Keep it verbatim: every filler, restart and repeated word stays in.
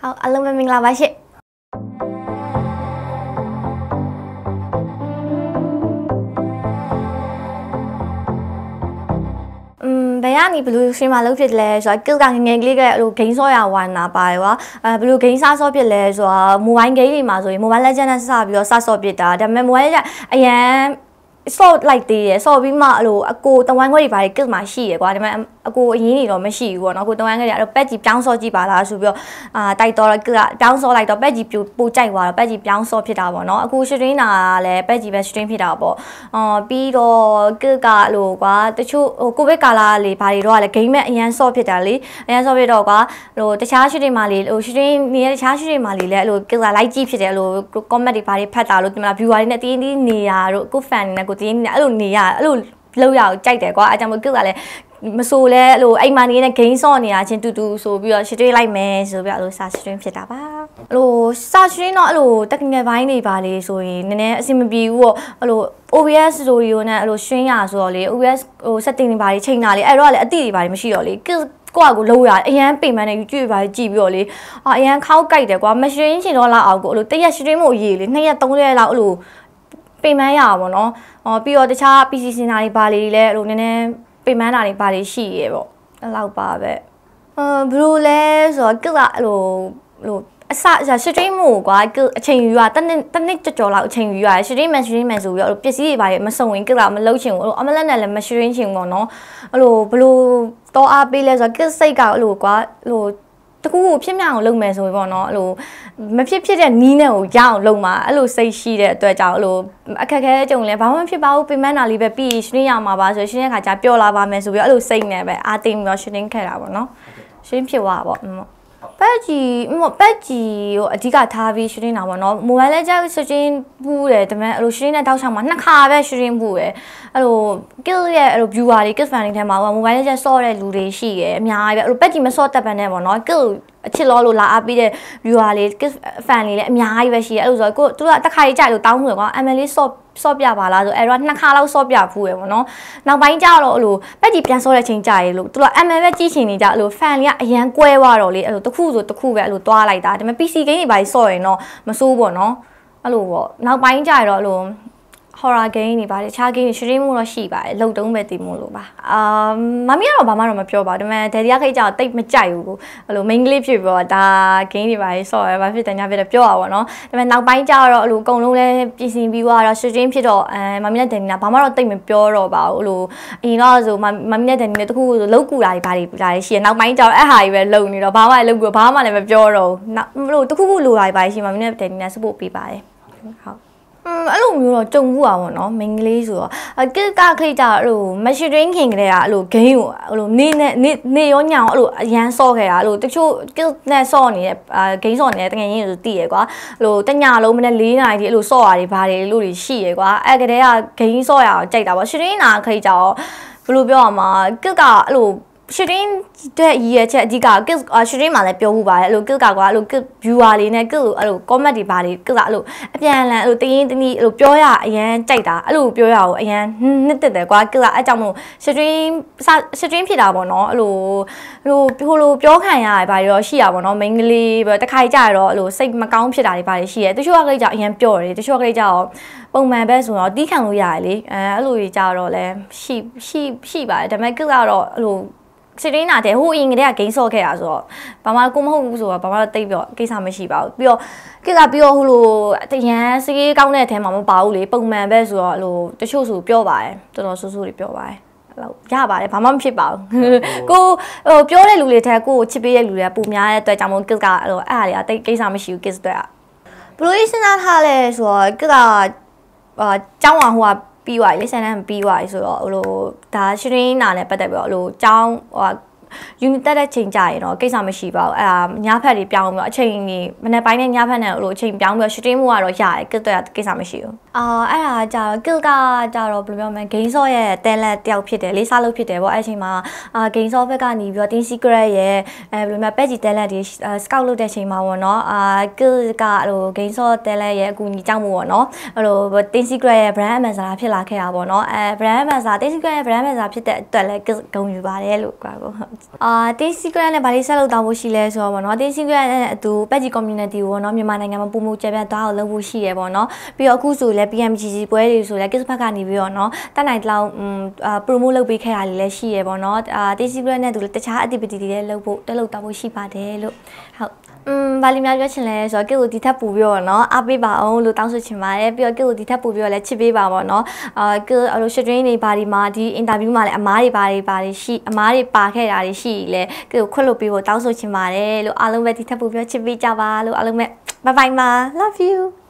好，အားလုံးပဲမင်္ဂလာပါရှင့်อืมဘယ်ကနေဘလူးရှင်းမှာလုပ်ဖြစ်တယ်လဲဆိုတော့ကစ်ကငငယ်ကလေးကအဲ့လိုဂိမ်းဆော့ရဝါနာပါတယ်ကွာအဲဘလူးဂိမ်းစားဆော့ဖြစ်လဲဆိုတော့မိုဘိုင်းဂိမ်းတွေမှာဆိုရင်မိုဘိုင်းလက်ကျန်နဲ့စပြီးတော့စဆော့ဖြစ်တာဒါပေမဲ့မိုဘိုင်းလက်ကျန်အရန်ဆော့လိုက်သေးတယ်ဆော့ပြီးမှအဲ့လိုအကိုတဝိုင်းခွဲတွေပါတယ်ကစ်မှာရှိရယ်ကွာဒါပေမဲ့အကိုအရင်နေတော့မရှိဘူးပေါ့နော်ကိုတဝိုင်းခွဲတွေအဲ့တော့ပက်ကြီးပြောင်းဆော့ကြည့်ပါလားဆိုပြီးတော့အာတိုက်တော့ကစ်ကပြောင်းဆော့လိုက်တော့ပက်ကြီးပိုကြိုက်သွားတော့ပက်ကြီးပြောင်းဆော့ဖြစ်တာပေါ့နော်အခုစထရင်းနာလည်းပက်ကြီးပဲစထရင်းဖြစ်တာပေါ့အော်ပြီးတော့ကစ်ကအဲ့လိုကွာတချို့ဟိုကိုဗစ်ကာလာလေးဘာတွေတော့လည်းဂိမ်းမဲ့အရန်ဆော့ဖြစ်တာလေအရန်ဆော့ဖြစ်တော့ကွာဟိုတခြားစထရင်းမှာလေဟိုစထရင်းနေတဲ့တခြားစထရင်းမှာလေလည်းအဲ့လိုကစ်ကလိုက်ကြည့်ဖြစ်တယ်အဲ့လို comment တွေဘာတွေဖတ်တာလို့ဒီမှာ viewer တွေနဲ့တင်းတင်းနေရတို့ကို fan တွေနဲ့ကိုတင်းနေအဲ့လိုနေရအဲ့လိုလောက်ရအောင်ကြိုက်တယ်ကွာအဲကြောင့်မို့ကစ်ကလည်းမဆိုလဲအဲ့လိုအိမ်မာနေနဲ့ဂိမ်းဆော့နေတာချင်းတူတူဆိုပြီးတော့ရှစ်တွေးလိုက်မယ်ဆိုပြီးတော့အဲ့လိုစာစထရင်းဖြစ်တာပါအဲ့လိုစာစထရင်းတော့အဲ့လို technical ဘိုင်းတွေပါလေဆိုရင်နည်းနည်းအဆင်မပြေဘူးပေါ့အဲ့လို O B S Studio နဲ့အဲ့လိုရှင်းရဆိုတော့လေ O B S ဟို setting တွေပါလေချိန်တာလေအဲ့တော့လေအတိတွေပါလေမရှိတော့လေကိုယ့်ကိုလုံးရအရန်ပိန်မှန်းနဲ့ YouTube ပါကြည့်ပြီးတော့လေအာအရန်ခောက်ကြိုက်တယ်ကွာမရှင်းချင်တော့လောက်အောင်ကိုအဲ့လိုတစ်ရက်စထရင်းမို့ရေးလေနှစ်ရက်သုံးရက်လောက်အဲ့လိုပိန်မှန်းရပါဘောနော်အော်ပြီးတော့တခြား P C စင်တာတွေပါလေလဲအဲ့လိုနည်းနည်းပိန်မှန်းတာတွေပါလေရှိရေပေါ့အဲ့လောက်ပါပဲအာဘလူးလဲဆိုတော့ကစ်ကအဲ့လိုဟိုအစစထရင်းမို့ကွာအချိန်ယူရတနစ်တနစ်ကြော်ကြော်လောက်အချိန်ယူရစထရင်းမန်စထရင်းမန်ဆိုပြီးတော့ပစ္စည်းတွေပါလေမစုံဝင်ကစ်ကမလှုပ်ချင်ဘူးအဲ့လိုအမလက်နဲ့လည်းမစထရင်းချင်ဘူးပေါ့နော်အဲ့လိုဘလူးတော့အားပေးလဲဆိုတော့ကစ်စိတ်ကအဲ့လိုကွာဟိုတကူကိုဖြစ်မြောက်အောင်လုပ်မယ်ဆိုရင်ပေါ့နော်အဲ့လိုမဖြစ်ဖြစ်တဲ့နီးနဲ့ကိုရအောင်လုပ်မှာအဲ့လိုစိတ်ရှိတဲ့အတွက်ကြောင့်အဲ့လိုအခက်ခဲကြုံလဲဘာမှမဖြစ်ပါဘူးပြင်ပန်းတာလေးပဲပြီးရှင်းရမှာပါဆိုရှင်းတဲ့ခါကျပျော်လာပါမယ်ဆိုပြီးအဲ့လိုစိတ်နဲ့ပဲအာသိမ်ပြီးတော့ရှင်းခဲ့တာပေါ့နော်ရှင်းဖြစ်သွားပါပေါ့ပက်ကြီးပက်ကြီးကိုအဓိကထားပြီးရှင်းနေတာပေါ့နော်မိုဘိုင်းလက်ကျန်ရှင်းပူးတယ်ဒါပေမဲ့အဲ့လိုရှင်းတဲ့တောက်ချောင်းမှာနှစ်ခါပဲရှင်းပူးတယ်အဲ့လို kill ရဲ့အဲ့လို viewer တွေ kill fan တွေထဲမှာမိုဘိုင်းလက်ကျန်ဆော့တဲ့လူတွေရှိရယ်အများကြီးပဲအဲ့လိုပက်ကြီးမဆော့တတ်ပန်နဲ့ပေါ့နော် kill အချစ်လောလို့လာအားပေးတဲ့ viewer လေး fan လေးလည်းအများကြီးပဲရှိရအဲ့လိုဆိုတော့ကိုသူကတစ်ခါကြီးကြိုက်လို့တောင်းမှုရကွာ M L လေး ဆော့ဆော့ပြပါလားဆိုအဲ့တော့နှစ်ခါလောက်ဆော့ပြဖူးရယ်ပေါ့နော်နောက်ပိုင်းကျတော့အဲ့လိုပက်ကြီးပြန်ဆော့တဲ့ချိန်ကြာရလို့သူက M L ပဲကြီးချင်နေကြအဲ့လို fan လေးကအရန်ကွဲသွားတော့လေအဲ့လိုတစ်ခုဆိုတစ်ခုပဲအဲ့လိုတွားလိုက်တာဒါပေမဲ့ P C game တွေပါဆော့ရင်တော့မစိုးဘူးပေါ့နော်အဲ့လိုပေါ့နောက်ပိုင်းကျတော့အဲ့လိုhorror game တွေပါတယ်တခြား game တွေ stream မို့တော့ရှိပါတယ်လုံတုံးပဲတည်မို့လို့ပါအာမမီကတော့ဘာမှတော့မပြောပါဘူးဒါပေမဲ့ဒယ်ဒီကခိတ်ကြောင့်တိတ်မကြိုက်ဘူးအဲ့လို main ကလေးဖြစ်ပြီးတော့ဒါ game တွေပါတယ်ဆော့ရဘာဖြစ်တယ်ညာဖြစ်တယ်ပြောရပါတော့ဒါပေမဲ့နောက်ပိုင်းကျတော့အဲ့လိုအကုန်လုံးလဲပြင်ဆင်ပြီးတော့ stream ဖြစ်တော့အဲမမီနဲ့ဒယ်ဒီနာဘာမှတော့တိတ်မပြောတော့ပါဘူးအဲ့လိုအရင်တော့ဆိုမမီနဲ့ဒယ်ဒီနဲ့တခုဆိုလောက်ကူတာတွေဘာတွေဒါတွေရှိရနောက်ပိုင်းကျတော့အဲ့ဟာကြီးပဲလုံနေတော့ဘာမှလည်းလောက်ကူဘာမှလည်းမပြောတော့ဘူးနောက်အဲ့လိုတခုခုလိုတာတွေဘာရှိမမီနဲ့ဒယ်ဒီနာ support ပေးပါတယ်ဟုတ်อืมအဲ့လိုမျိုးတော့ကြုံဘူးอ่ะဗောနော်မိန်းကလေးဆိုတော့ကစ်ကခိတ်ကြအဲ့လိုမရှရင်းခင်ကလေးကအဲ့လိုဂိမ်းကိုအဲ့လိုနေနဲ့နေနေရောညောင်အဲ့လိုအရန်ဆော့ခဲ့တာအဲ့လိုတချို့ကစ်နဲ့ဆော့နေတဲ့ဂိမ်းဆော့နေတဲ့တကယ်ရင်းဆိုတည်ရကွာအဲ့လိုတညလုံးမနဲ့၄နာရီဒီအဲ့လိုဆော့ရတယ်ဘာတွေလို့တွေရှိရကွာအဲ့ကလေးကဂိမ်းဆော့ရအောင်ကြိုက်တာဗောရှရင်းနာခိတ်ကြတော့ဘယ်လိုပြောရမှာကစ်ကအဲ့လိုရှရင်းတဲ့ရည်ရဲ့ချက်အဓိကကစ်ရှရင်းမှာလည်းပြောမှုပါတယ်အဲ့လိုကစ်ကကွာအဲ့လိုကစ် viewer လေးနဲ့ကစ်အဲ့လို comment တွေပါတယ်ကစ်ကအဲ့လိုအပြန်အလှန်အဲ့လိုတရင်တနည်းအဲ့လိုပြောရအရန်ကြိုက်တာအဲ့လိုပြောရအောင်အရန်နှစ်သက်တယ်ကွာကစ်ကအဲ့ကြောင့်မို့ရှရင်းရှရင်းဖြစ်တာပေါ့နော်အဲ့လိုဟိုဟိုလိုပြောခံရတာဘာတွေတော့ရှိရပါတော့မိန်းကလေးပဲတခါကြရတော့အဲ့လိုစိတ်မကောင်းဖြစ်တာတွေဘာတွေရှိရဲတချို့ကလေးကြောင့်အရန်ပြောတယ်တချို့ကလေးကြောင့်ပုံမှန်ပဲဆိုတော့တီးခံလို့ရတယ်လေအဲအဲ့လိုကြီးကြတော့လဲရှိရှိရှိပါတယ်ဒါပေမဲ့ကစ်ကတော့အဲ့လိုစရင်းနာတဲ့ဟိုအင်္ဂလိပ်ကဂိမ်းဆော့ခဲ့တာဆိုတော့ဘာမှကိုမဟုတ်ဘူးဆိုတော့ဘာမှတိတ်ပြီးတော့ကိစ္စမရှိပါဘူးပြီးတော့ကိစ္စပြီးတော့ဟိုလိုတရန်စကေးကောင်းတဲ့အထဲမှာမပါဘူးလေပုံမှန်ပဲဆိုတော့ဟိုတချို့ဆိုပြောပါတယ်တော်တော်ဆူဆူတွေပြောပါတယ်အဲ့လိုရပါတယ်ဘာမှမဖြစ်ပါဘူးကိုဟိုပြောတဲ့လူတွေထဲကိုချစ်ပေးတဲ့လူတွေကပုံများတဲ့အတွက်ကြောင့်မို့ကိစ္စကအဲ့လိုအဲ့ဟာတွေကတိတ်ကိစ္စမရှိဘူးကိစ္စတွေကဘလို့စဉ်းစားထားလဲဆိုတော့ကိစ္စအာကျောင်းအောင်ဟိုကပြီးသွားပြီလေဆန်တန်းပြီးသွားပြီဆိုတော့ဟိုလိုဒါရှရင်းနာနဲ့ပတ်သက်ပြီးတော့ဟိုလိုကျောင်းဟို unit တက်တဲ့ချိန်ကြရင်တော့ကိစ္စမရှိပါဘူးအဲ့ဒါညဖက်တွေပြောင်းပြီးတော့အချိန်ကြီးမနေ့ပိုင်းနဲ့ညဖက်နဲ့ဟိုလိုအချိန်ပြောင်းပြီးတော့ရှရင်းမှုကတော့ရတယ်ကိစ္စကိစ္စမရှိဘူးအာအဲ့ဒါကြတော့ kill ကကြတော့ဘယ်လိုပြောမလဲ game shot ရဲ့တဲလက်တယောက်ဖြစ်တယ်လေးစားလို့ဖြစ်တယ်ပေါ့အဲ့အချိန်မှာအာ game shot ဘက်ကနေပြီးတော့ team secret ရဲ့အဲဘယ်လိုမျိုး page တဲလက်တွေ scout လုပ်တဲ့အချိန်မှာပေါ့နော်အာ kill ကဟို game shot တဲလက်ရဲ့အကူအညီကြောင့်မို့ပေါ့နော်ဟို team secret ရဲ့ brand ambassador ဖြစ်လာခဲ့တာပေါ့နော်အဲ brand ambassador team secret ရဲ့ brand ambassador ဖြစ်တဲ့အတွက်လည်းဂုဏ်ယူပါတယ်လို့ကွာကိုအာ team secret နဲ့ဗာလေးဆက်လုပ်တော့ဖို့ရှိလဲဆိုတော့ပေါ့နော် team secret နဲ့အတူ page community ပေါ့နော်မြန်မာနိုင်ငံမှာပုံမှုကျပြတ်သွားအောင်လုပ်ဖို့ရှိရပေါ့နော်ပြီးတော့အခုဆိုလဲ P M G G ပွဲတွေဆိုလဲ kiss ဘက်ကနေပြီးတော့เนาะတက်နိုင်လောက်အာ promote လုပ်ပေးခဲ့တာတွေလည်းရှိရပေါ့เนาะအာ T C Brand နဲ့သူတခြား activity တွေလည်းလုပ်ဖို့တက်လုပ်တော့ဖို့ရှိပါတယ်လို့ဟုတ်อืมဗာလီများပြောချင်လဲဆိုတော့ကိကိုဒီထက်ပူပြီးတော့เนาะအားပေးပါအောင်လို့တောင်းဆိုချင်ပါတယ်ပြီးတော့ကိကိုဒီထက်ပူပြီးတော့လည်းချစ်ပေးပါပေါ့เนาะအာကိအဲ့လို stream တွေဘာဒီမှာဒီ interview မှာလည်းအမားတွေဘာတွေဘာတွေရှိအမားတွေပါခဲ့တာတွေရှိလဲကိကိုခွတ်လို့ပေးဖို့တောင်းဆိုချင်ပါတယ်လို့အားလုံးပဲဒီထက်ပူပြီးချစ်ပေးကြပါလို့အားလုံးပဲ bye bye ပါ love you